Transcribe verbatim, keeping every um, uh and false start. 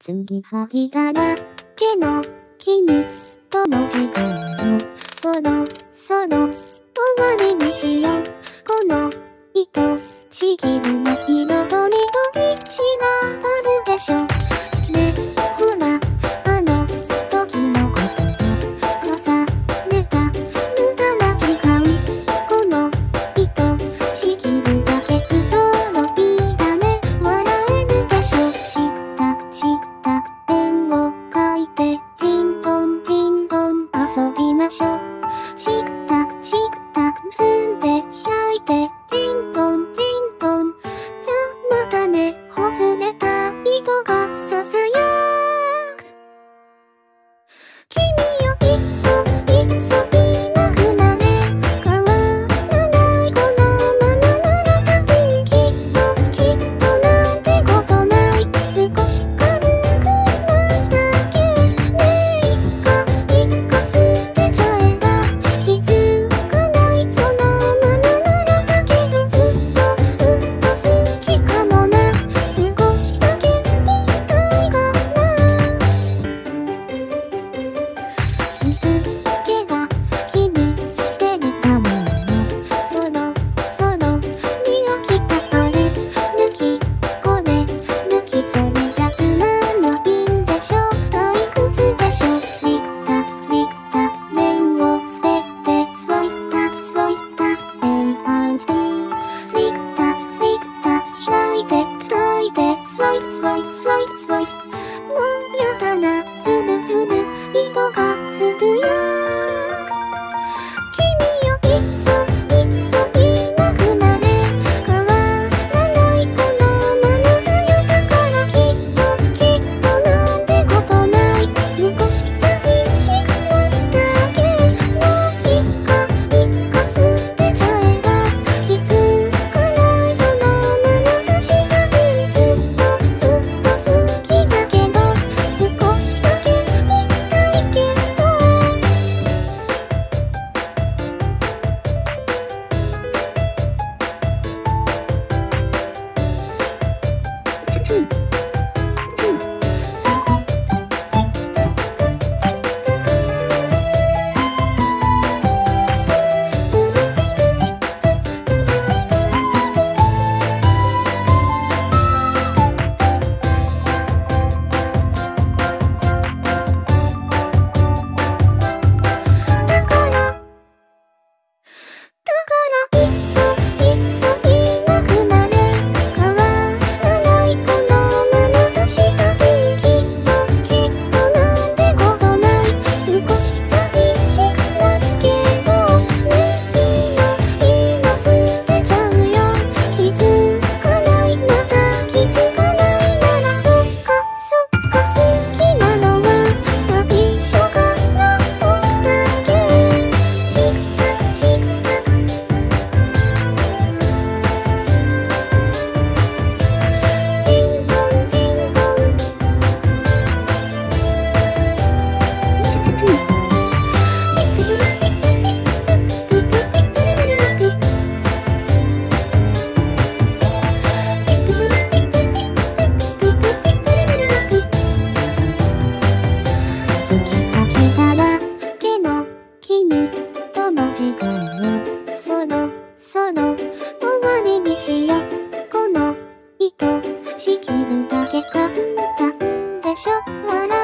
次はぎだらけの君との時間をそろそろ終わりにしよう。この愛しきるの彩りと道があるでしょ。ね、ほらあの時のことと重ねた無駄な時間。この愛しきるだけ不揃いだね。笑えるでしょ。したした円を描いてピンポンピンポン遊びましょう。したしたずんで開いてピンポンピンポン。じゃまたね。ほつれた糸がささやく。君よいっそいっそいなくなれ。変わらないこのままなら多分きっときっとなんてことない。少し軽くないだけね。いっかいっか捨てちゃえば気づかない。そのままならだけどずっとずっと好きかもな。少しだけ言いたいかな。気づけが気にしてるかもよ。そろそろ見飽きたあれ抜きこれ抜きそれじゃつまんないんでしょ。退屈でしょ。リッタリッタ面を捨ててスロイタスロイタエイアウトリッタリッタ開いて叩いてスロイスロイスロイスロイ。もうやだなつぶつぶ糸がつぶやく。君よいっそいっそいなくなれ。変わらないこのままだよ。だからきっときっとなんてことない。少し寂しくなるだけ。もういっかいっか捨てちゃえば気づかない。そのまま確かにずっとずっと好きだけど少しだけ言いたいけど。だからいっそいっそいなくなれ。変わらないこのまま確かにきっときっとなんてことない。少し寂しくなるけどね。今今捨てちゃうよ。気づかないまた気づかないならそっかそっか好きなのは最初から僕だけ。チクタクチクタクピンポンピンポン。月が来たらけの君との時間をそろそろ終わりにしよう。この愛しきるだけ簡単でしょ。笑